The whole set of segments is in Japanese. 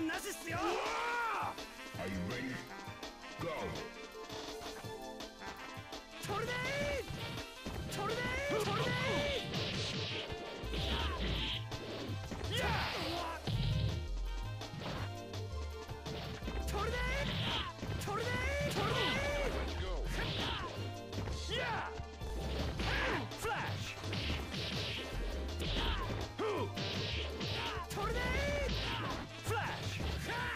間なしっすよ。 Are you ready? Go! それでいい、それでいい、それでいい。やあ、それでいい、それでいい、それでいい。やあ、フラッシュ。それでいい、フラッシュ。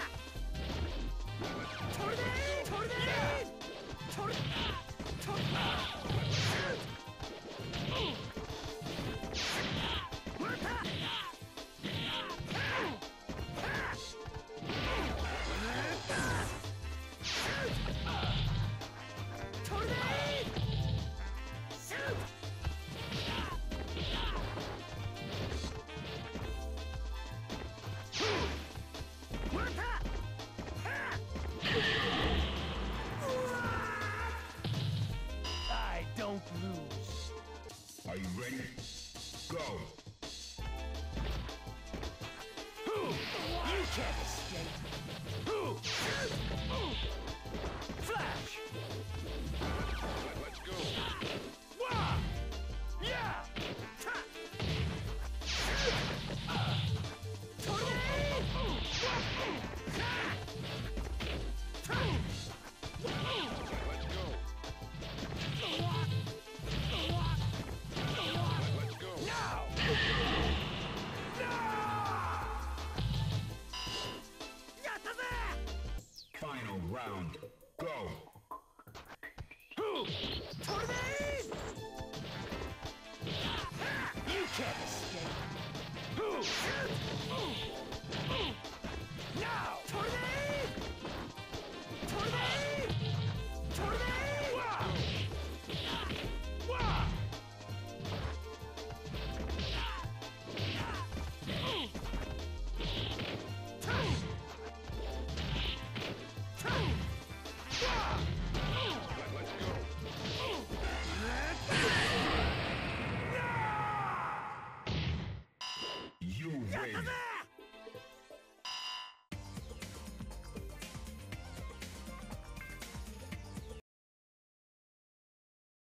それでいい、それでいい、それ、それ。I don't lose. Are you ready? Go! You can't escape. Flash. Let's go! Wah! Yeah! Ta! Let's go! Let's go! Now! Final round. Go! You can't escape. Now! Let's go! You win!